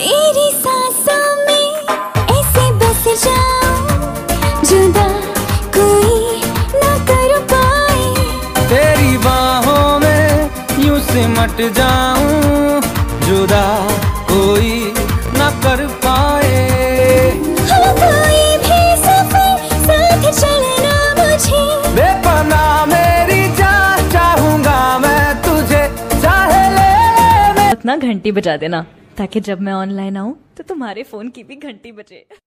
तेरी सांसों में ऐसे बस जाऊं, जुदा कोई ना कर पाए। तेरी बाहों में यूं सिमट जाऊं, जुदा कोई ना कर पाए। कोई भी सफर साथ चलना मुझे, बेपनाह मेरी जान चाहूंगा मैं तुझे, चाहे ले। अपना घंटी बजा देना ताकि जब मैं ऑनलाइन आऊं तो तुम्हारे फोन की भी घंटी बजे।